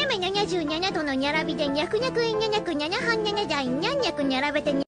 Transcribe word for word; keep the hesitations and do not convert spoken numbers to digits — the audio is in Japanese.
斜めななじゅうななどの並びでにゃくにゃくいんにゃにゃくななはんななだいにゃんにゃく並べてに